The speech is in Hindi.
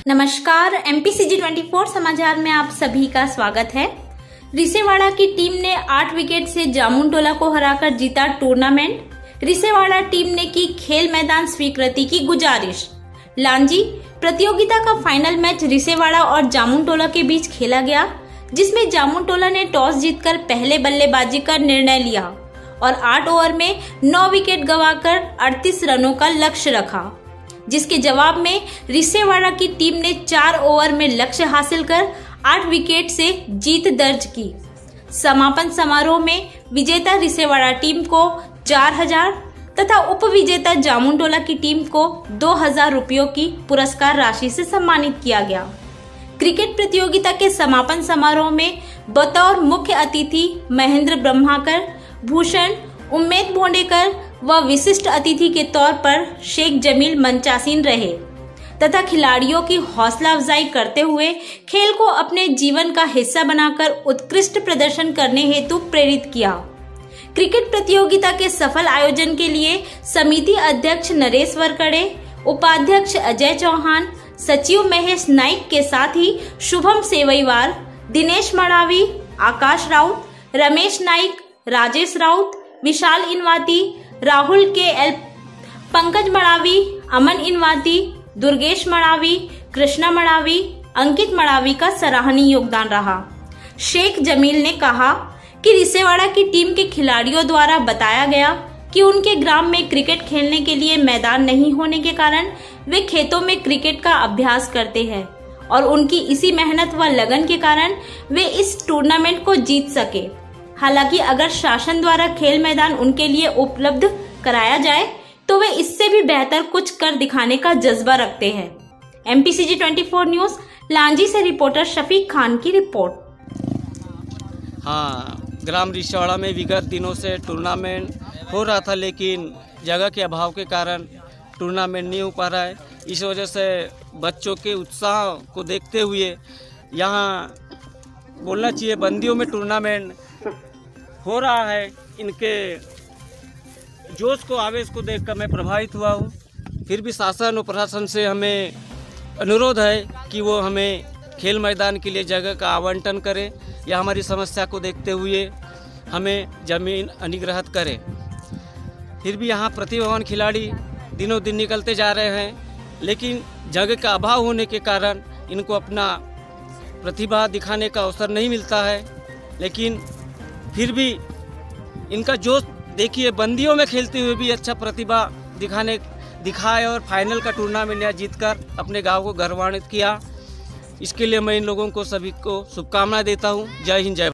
नमस्कार, MPCG 24 समाचार में आप सभी का स्वागत है। रिसेवाड़ा की टीम ने 8 विकेट से जामुनटोला को हराकर जीता टूर्नामेंट। रिसेवाड़ा टीम ने की खेल मैदान स्वीकृति की गुजारिश। लांजी प्रतियोगिता का फाइनल मैच रिसेवाड़ा और जामुनटोला के बीच खेला गया, जिसमें जामुनटोला ने टॉस जीतकर पहले बल्लेबाजी का निर्णय लिया और 8 ओवर में 9 विकेट गंवाकर 38 रनों का लक्ष्य रखा, जिसके जवाब में रिसेवाड़ा की टीम ने 4 ओवर में लक्ष्य हासिल कर 8 विकेट से जीत दर्ज की। समापन समारोह में विजेता रिसेवाड़ा टीम को 4,000 तथा उप विजेता जामुनटोला की टीम को 2,000 रुपयों की पुरस्कार राशि से सम्मानित किया गया। क्रिकेट प्रतियोगिता के समापन समारोह में बतौर मुख्य अतिथि महेंद्र ब्रह्माकर, भूषण, उम्मेद भोंडेकर व विशिष्ट अतिथि के तौर पर शेख जमील मंचासीन रहे तथा खिलाड़ियों की हौसला अफजाई करते हुए खेल को अपने जीवन का हिस्सा बनाकर उत्कृष्ट प्रदर्शन करने हेतु प्रेरित किया। क्रिकेट प्रतियोगिता के सफल आयोजन के लिए समिति अध्यक्ष नरेश वरकड़े, उपाध्यक्ष अजय चौहान, सचिव महेश नाइक के साथ ही शुभम सेवईवार, दिनेश मड़ावी, आकाश राउत, रमेश नाइक, राजेश राउत, विशाल इनवाती, राहुल के एल, पंकज मड़ावी, अमन इनवाती, दुर्गेश मड़ावी, कृष्णा मड़ावी, अंकित मड़ावी का सराहनीय योगदान रहा। शेख जमील ने कहा कि रिसेवाड़ा की टीम के खिलाड़ियों द्वारा बताया गया कि उनके ग्राम में क्रिकेट खेलने के लिए मैदान नहीं होने के कारण वे खेतों में क्रिकेट का अभ्यास करते हैं और उनकी इसी मेहनत व लगन के कारण वे इस टूर्नामेंट को जीत सके। हालांकि अगर शासन द्वारा खेल मैदान उनके लिए उपलब्ध कराया जाए तो वे इससे भी बेहतर कुछ कर दिखाने का जज्बा रखते हैं। MPCG 24 न्यूज लांजी से रिपोर्टर शफीक खान की रिपोर्ट। हाँ, ग्राम रिसेवाड़ा में विगत दिनों से टूर्नामेंट हो रहा था, लेकिन जगह के अभाव के कारण टूर्नामेंट नहीं हो पा रहा है। इस वजह से बच्चों के उत्साह को देखते हुए यहाँ बोलना चाहिए बंदियों में टूर्नामेंट हो रहा है। इनके जोश को, आवेश को देखकर मैं प्रभावित हुआ हूँ। फिर भी शासन और प्रशासन से हमें अनुरोध है कि वो हमें खेल मैदान के लिए जगह का आवंटन करें या हमारी समस्या को देखते हुए हमें जमीन अधिग्रहित करें। फिर भी यहाँ प्रतिभावान खिलाड़ी दिनों दिन निकलते जा रहे हैं, लेकिन जगह का अभाव होने के कारण इनको अपना प्रतिभा दिखाने का अवसर नहीं मिलता है। लेकिन फिर भी इनका जोश देखिए, बंदियों में खेलते हुए भी अच्छा प्रतिभा दिखाए और फाइनल का टूर्नामेंट यहाँ जीतकर अपने गांव को गौरवान्वित किया। इसके लिए मैं इन लोगों को सभी को शुभकामनाएं देता हूँ। जय हिंद, जय भारत।